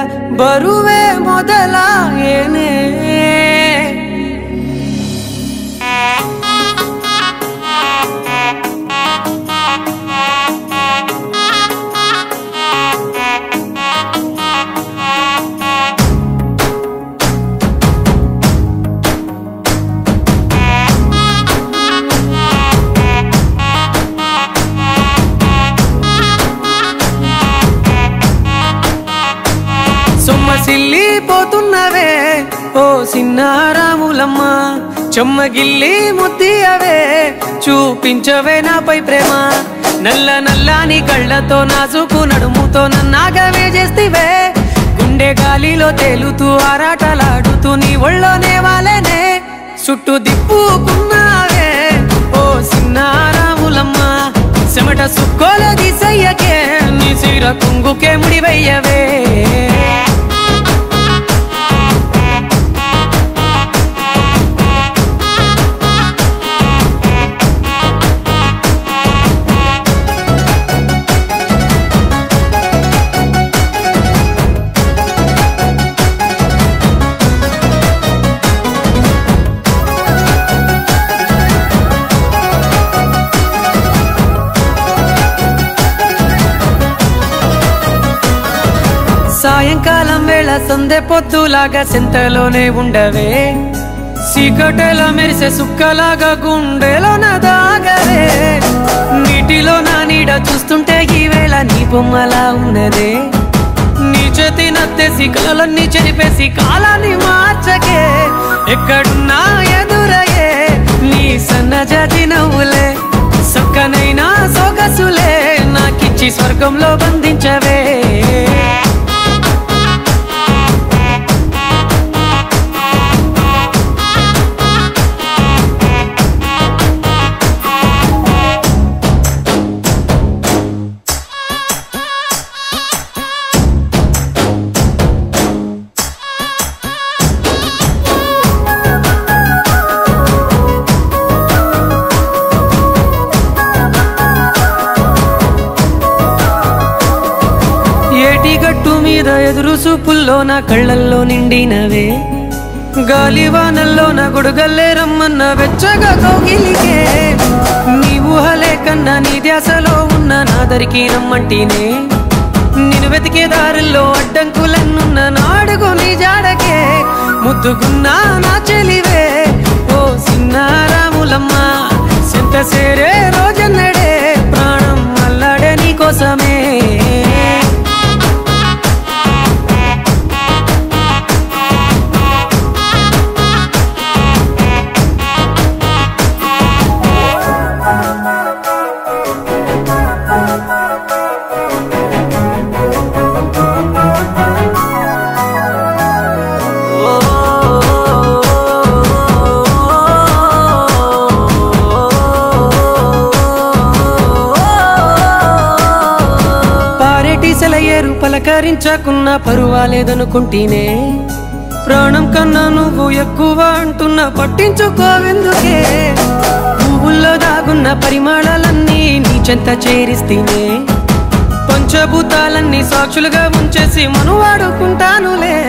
బరువే మొదలాయేనే సొమ్మసిల్లిపోతున్నవే ఓ సిన్నారాములమ్మ చెమ్మగిల్లి ముద్దియవే చూపించవే నాపై ప్రేమ నల్ల నల్లాని కళ్ళతో నాజుకు నడుముతో నన్నాగవే చేస్తివే గుండె గాలిలో తేలుతూ ఆరాటలాడుతూ నీ ఒళ్ళోనే వాలేనే చుట్టూ దిప్పుకున్నావే ఓ సిన్నారాములమ్మ చెమట సుక్కోల దిశయ్యకే నీ సిర కుంగుకే ముడివయ్యవే సాయంకాలం వేళ సందె పొద్దులాగా సెంతలోనే ఉండవే సీకటెల మెరిసే సుక్కలాగా గుండెలోన దాగవే నీటిలో నా నీడ చూస్తుంటే ఈ వేళ నీ బొమ్మలా ఉన్నదే నీ చేతి నత్తేసి కలలన్నీ చెరిపేసి కాలాన్ని మార్చకే ఎక్కడున్నా ఎదురయ్యే నీ సన్నజాతి నవ్వులే సక్కనైనా సొగసులే నాకిచ్చి స్వర్గంలో బంధించవే ఏటిగట్టు మీద ఎదురు చూపుల్లో నా కళ్ళల్లో నిండినవే గాలివానల్లో నా గొడుగల్లే రమ్మన్న వెచ్చగా కౌగిలికే నీ ఊహలే కన్నా నీ ధ్యాసలో ఉన్న నాదరికి రమ్మంటినే నేను వెతికే దారుల్లో అడ్డంకులన్నున్న నాడుగు నీ జాడకే ముద్దుగున్నా నా చెలివే ఓ సిన్నారాములమ్మ సెంత సేరే రోజన్నడే ప్రాణం అల్లాడే నీ కోసమే సెలయేరు పలకరించకున్నా పరువాలేదనుకుంటేనే ప్రాణం కన్నా నువ్వు ఎక్కువ అంటున్నా పట్టించుకోవెందుకే పువ్వుల్లో దాగున్న పరిమాణాలన్నీ నీ చెంత చేరిస్తేనే పంచభూతాలన్నీ సాక్షులుగా ఉంచేసి మనువాడుకుంటానులే